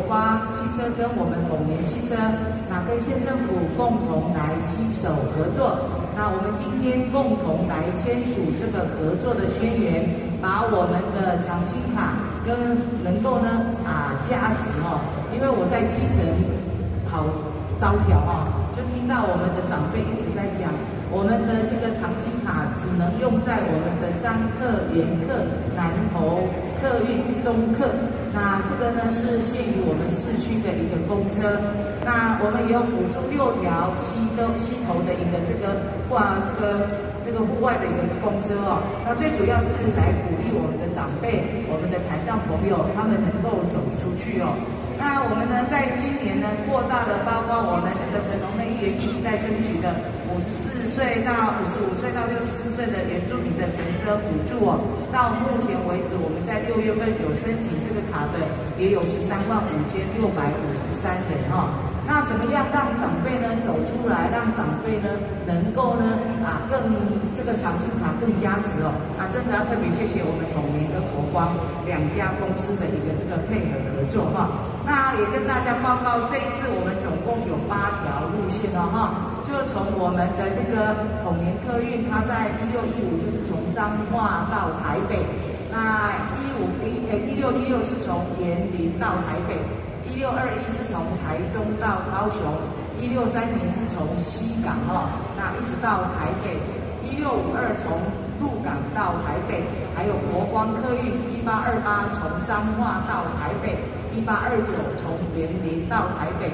花汽车跟我们统联汽车，那跟县政府共同来携手合作。那我们今天共同来签署这个合作的宣言，把我们的长青卡跟能够呢加值哦，因为我在基层跑招条就听到我们的长辈一直在讲，我们的这个长青卡只能用在我们的彰客、元客、南投客运、中客。那这个呢是限于我们市区的一个公车。那我们也有补助6条溪头的一个这个户外的一个公车那最主要是来鼓励我们的长辈、我们的残障朋友，他们能够走出去那我们呢，在今年呢，扩大了包括我们这个陈荣内议员一直在争取的54岁到55岁到64岁的原住民的乘车补助到目前为止，我们在6月份有申请这个卡的，也有135653人那怎么样让长辈呢走出来，让长辈呢能够呢更这个长青卡更加值真的要特别谢谢我们统联跟国光2家公司的一个这个配合合作那也跟大家报告，这一次我们总共有8条路线就从我们的这个统联客运，它在1615就是从彰化到台北，那1616是从员林到台北，1621是从台中到高雄，1630是从西港那一直到台北，1652从鹿港到台北，还有国光客运1828从彰化到台北，1829从员林到台北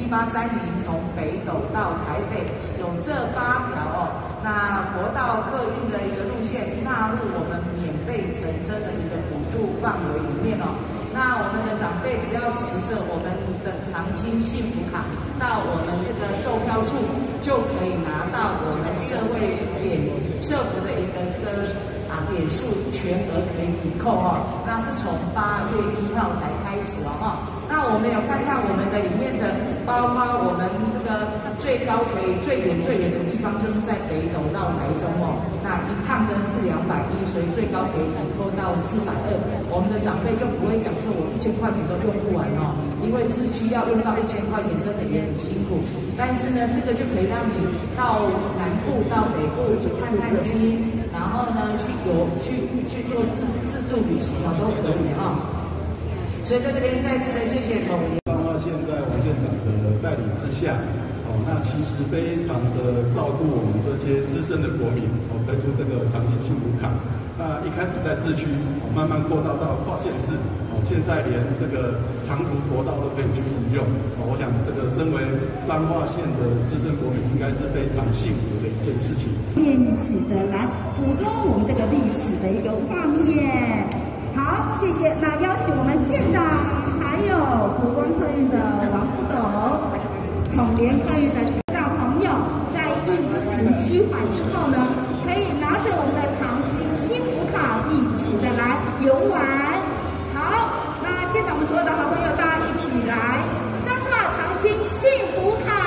，1830从北斗到台北，有这8条那国道客运的一个路线纳入我们免费乘车的一个补助范围里面那我们的长辈只要持着我们的长青幸福卡到我们这个售票处，就可以拿到我们社福的一个这个点数全额可以抵扣那是从8月1号才开始那我们有看看我们的里面的，包括我们这个最高可以最远的地方就是在北斗到台中那一趟呢是210，所以最高可以抵扣到420。我们的长辈就不会讲说我1000块钱都用不完因为市区要用到1000块钱真的也很辛苦。但是呢，这个就可以让你到南部、到北部去看看亲，然后呢去做自助旅行都可以所以在这边再次的谢谢统联。 现在王县长的带领之下，那其实非常的照顾我们这些资深的国民，推出这个长青幸福卡。那一开始在市区，慢慢扩大到跨县市，现在连这个长途国道都可以去应用。我想这个身为彰化县的资深国民，应该是非常幸福的一件事情。 一起的来捕捉我们这个历史的一个画面。好，谢谢。那邀请我们县长，还有国光客运的王副董，统联客运的视障朋友，在疫情趋缓之后呢，可以拿着我们的长青幸福卡一起的来游玩。好，那现场我们所有的好朋友，大家一起来彰化长青幸福卡。